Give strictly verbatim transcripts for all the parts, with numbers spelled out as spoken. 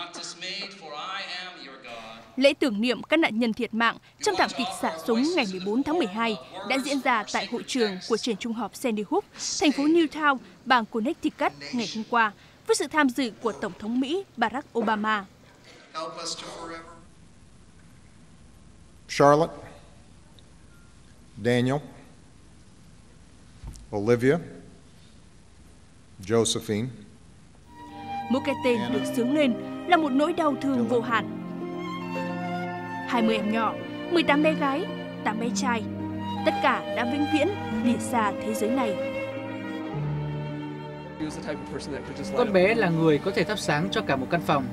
Lễ tưởng niệm các nạn nhân thiệt mạng trong thảm kịch xả súng ngày mười bốn tháng mười hai đã diễn ra tại hội trường của trường trung học Sandy Hook, thành phố Newtown, bang Connecticut ngày hôm qua, với sự tham dự của Tổng thống Mỹ Barack Obama. Charlotte, Daniel, Olivia, Josephine. Mỗi cái tên được xướng lên là một nỗi đau thương vô hạn. hai mươi em nhỏ, mười tám bé gái, tám bé trai, tất cả đã vĩnh viễn lìa xa thế giới này. Con bé là người có thể thắp sáng cho cả một căn phòng.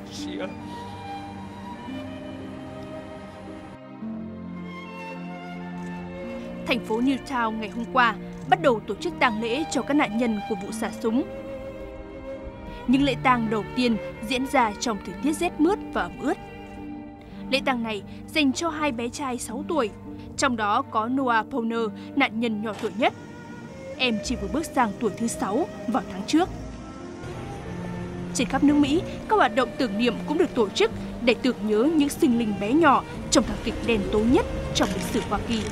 Thành phố Newtown ngày hôm qua bắt đầu tổ chức tang lễ cho các nạn nhân của vụ xả súng. Những lễ tang đầu tiên diễn ra trong thời tiết rét mướt và ẩm ướt. Lễ tang này dành cho hai bé trai sáu tuổi, trong đó có Noah Powner, nạn nhân nhỏ tuổi nhất. Em chỉ vừa bước sang tuổi thứ sáu vào tháng trước. Trên khắp nước Mỹ, các hoạt động tưởng niệm cũng được tổ chức để tưởng nhớ những sinh linh bé nhỏ trong thảm kịch đen tối nhất trong lịch sử Hoa Kỳ.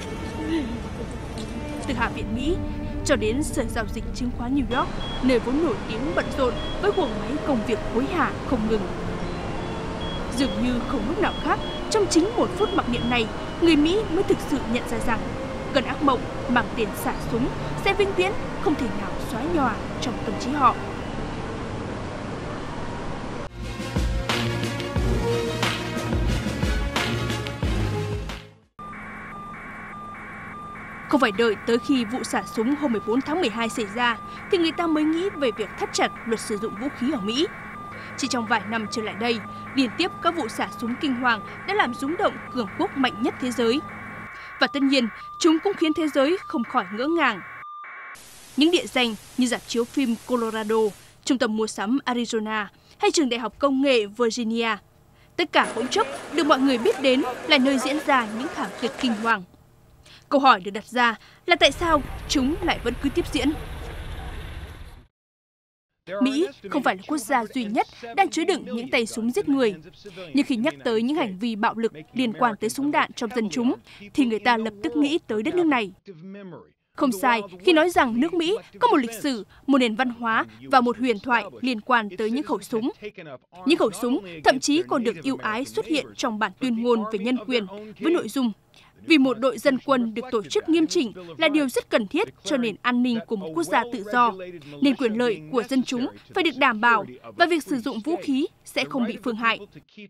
Từ Hạ viện Mỹ cho đến Sở Giao dịch Chứng khoán New York, nơi vốn nổi tiếng bận rộn với guồng máy công việc hối hả không ngừng. Dường như không lúc nào khác, trong chính một phút mặc niệm này, người Mỹ mới thực sự nhận ra rằng cơn ác mộng mang tên xả súng sẽ vĩnh viễn không thể nào xóa nhòa trong tâm trí họ. Không phải đợi tới khi vụ xả súng hôm mười bốn tháng mười hai xảy ra thì người ta mới nghĩ về việc thắt chặt luật sử dụng vũ khí ở Mỹ. Chỉ trong vài năm trở lại đây, liên tiếp các vụ xả súng kinh hoàng đã làm rung động cường quốc mạnh nhất thế giới. Và tất nhiên, chúng cũng khiến thế giới không khỏi ngỡ ngàng. Những địa danh như rạp chiếu phim Colorado, trung tâm mua sắm Arizona hay trường đại học công nghệ Virginia, tất cả bỗng chốc được mọi người biết đến là nơi diễn ra những thảm kịch kinh hoàng. Câu hỏi được đặt ra là tại sao chúng lại vẫn cứ tiếp diễn? Mỹ không phải là quốc gia duy nhất đang chứa đựng những tay súng giết người. Nhưng khi nhắc tới những hành vi bạo lực liên quan tới súng đạn trong dân chúng, thì người ta lập tức nghĩ tới đất nước này. Không sai khi nói rằng nước Mỹ có một lịch sử, một nền văn hóa và một huyền thoại liên quan tới những khẩu súng. Những khẩu súng thậm chí còn được ưu ái xuất hiện trong bản tuyên ngôn về nhân quyền với nội dung: vì một đội dân quân được tổ chức nghiêm chỉnh là điều rất cần thiết cho nền an ninh của một quốc gia tự do, nên quyền lợi của dân chúng phải được đảm bảo và việc sử dụng vũ khí sẽ không bị phương hại.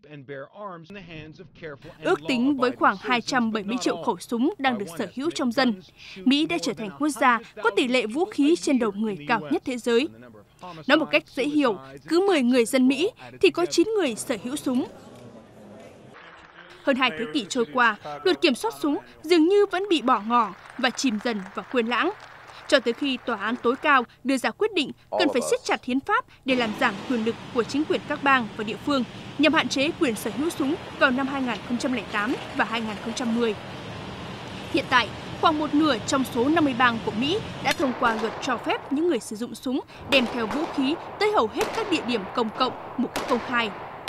Ước tính với khoảng hai trăm bảy mươi triệu khẩu súng đang được sở hữu trong dân, Mỹ đã trở thành quốc gia có tỷ lệ vũ khí trên đầu người cao nhất thế giới. Nói một cách dễ hiểu, cứ mười người dân Mỹ thì có chín người sở hữu súng. Hơn hai thế kỷ trôi qua, luật kiểm soát súng dường như vẫn bị bỏ ngỏ và chìm dần vào quên lãng. Cho tới khi Tòa án tối cao đưa ra quyết định cần phải siết chặt hiến pháp để làm giảm quyền lực của chính quyền các bang và địa phương nhằm hạn chế quyền sở hữu súng vào năm hai nghìn không trăm lẻ tám và hai nghìn không trăm mười. Hiện tại, khoảng một nửa trong số năm mươi bang của Mỹ đã thông qua luật cho phép những người sử dụng súng đem theo vũ khí tới hầu hết các địa điểm công cộng một cách công khai.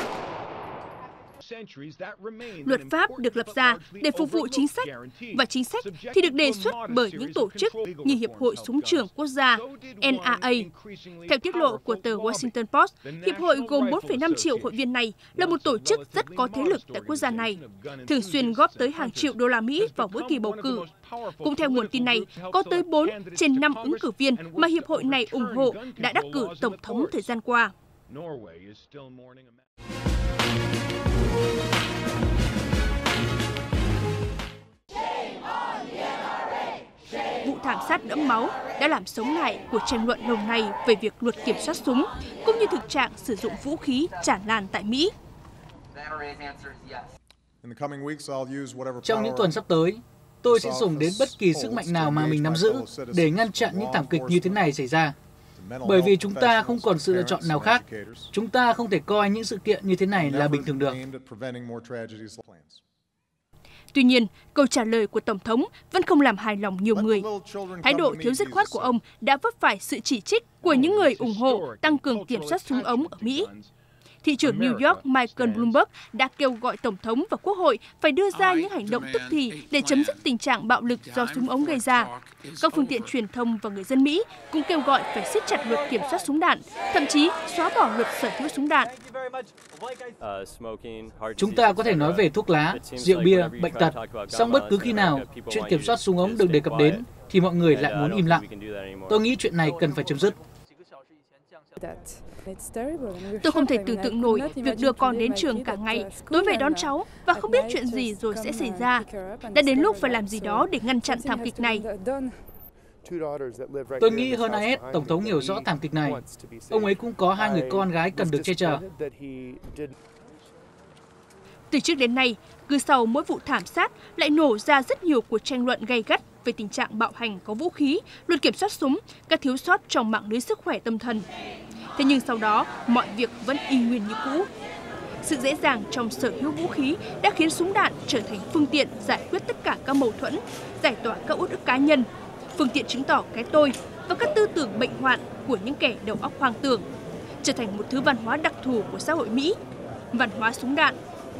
Luật pháp được lập ra để phục vụ chính sách, và chính sách thì được đề xuất bởi những tổ chức như Hiệp hội Súng trường Quốc gia N R A. Theo tiết lộ của tờ Washington Post, Hiệp hội gồm bốn phẩy năm triệu hội viên này là một tổ chức rất có thế lực tại quốc gia này, thường xuyên góp tới hàng triệu đô la Mỹ vào mỗi kỳ bầu cử. Cũng theo nguồn tin này, có tới bốn trên năm ứng cử viên mà Hiệp hội này ủng hộ đã đắc cử Tổng thống thời gian qua. Vụ thảm sát đẫm máu đã làm sống lại cuộc tranh luận lâu nay về việc luật kiểm soát súng, cũng như thực trạng sử dụng vũ khí tràn lan tại Mỹ. Trong những tuần sắp tới, tôi sẽ dùng đến bất kỳ sức mạnh nào mà mình nắm giữ để ngăn chặn những thảm kịch như thế này xảy ra. Bởi vì chúng ta không còn sự lựa chọn nào khác. Chúng ta không thể coi những sự kiện như thế này là bình thường được. Tuy nhiên, câu trả lời của Tổng thống vẫn không làm hài lòng nhiều người. Thái độ thiếu dứt khoát của ông đã vấp phải sự chỉ trích của những người ủng hộ tăng cường kiểm soát súng ống ở Mỹ. Thị trưởng New York Michael Bloomberg đã kêu gọi Tổng thống và Quốc hội phải đưa ra những hành động tức thì để chấm dứt tình trạng bạo lực do súng ống gây ra. Các phương tiện truyền thông và người dân Mỹ cũng kêu gọi phải siết chặt luật kiểm soát súng đạn, thậm chí xóa bỏ luật sở hữu súng đạn. Chúng ta có thể nói về thuốc lá, rượu bia, bệnh tật, song bất cứ khi nào chuyện kiểm soát súng ống được đề cập đến thì mọi người lại muốn im lặng. Tôi nghĩ chuyện này cần phải chấm dứt. Tôi không thể tưởng tượng nổi việc đưa con đến trường cả ngày, tối về đón cháu và không biết chuyện gì rồi sẽ xảy ra. Đã đến lúc phải làm gì đó để ngăn chặn thảm kịch này. Tôi nghĩ hơn ai hết, Tổng thống hiểu rõ thảm kịch này. Ông ấy cũng có hai người con gái cần được che chở. Từ trước đến nay, cứ sau mỗi vụ thảm sát lại nổ ra rất nhiều cuộc tranh luận gay gắt về tình trạng bạo hành có vũ khí, luật kiểm soát súng, các thiếu sót trong mạng lưới sức khỏe tâm thần. Thế nhưng sau đó, mọi việc vẫn y nguyên như cũ. Sự dễ dàng trong sở hữu vũ khí đã khiến súng đạn trở thành phương tiện giải quyết tất cả các mâu thuẫn, giải tỏa các uất ức cá nhân, phương tiện chứng tỏ cái tôi và các tư tưởng bệnh hoạn của những kẻ đầu óc hoang tưởng, trở thành một thứ văn hóa đặc thù của xã hội Mỹ, văn hóa súng đạn.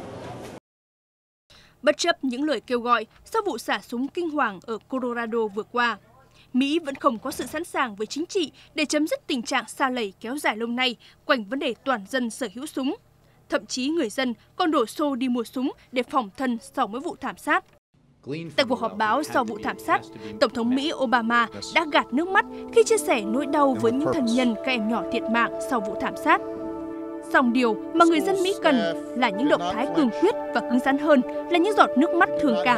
Bất chấp những lời kêu gọi sau vụ xả súng kinh hoàng ở Colorado vừa qua, Mỹ vẫn không có sự sẵn sàng với chính trị để chấm dứt tình trạng sa lầy kéo dài lâu nay quanh vấn đề toàn dân sở hữu súng. Thậm chí người dân còn đổ xô đi mua súng để phòng thân sau mỗi vụ thảm sát. Tại cuộc họp báo sau vụ thảm sát, Tổng thống Mỹ Obama đã gạt nước mắt khi chia sẻ nỗi đau với những thân nhân các em nhỏ thiệt mạng sau vụ thảm sát. Song điều mà người dân Mỹ cần là những động thái cương quyết và cứng rắn hơn là những giọt nước mắt thương cảm.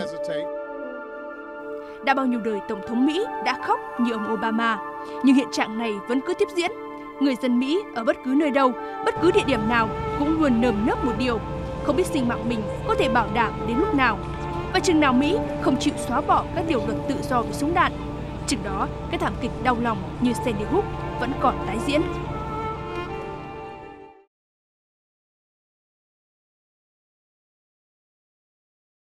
Đã bao nhiêu đời Tổng thống Mỹ đã khóc như ông Obama, nhưng hiện trạng này vẫn cứ tiếp diễn. Người dân Mỹ ở bất cứ nơi đâu, bất cứ địa điểm nào cũng luôn nơm nớp một điều, không biết sinh mạng mình có thể bảo đảm đến lúc nào. Và chừng nào Mỹ không chịu xóa bỏ các điều luật tự do về súng đạn, chừng đó cái thảm kịch đau lòng như Sandy Hook vẫn còn tái diễn.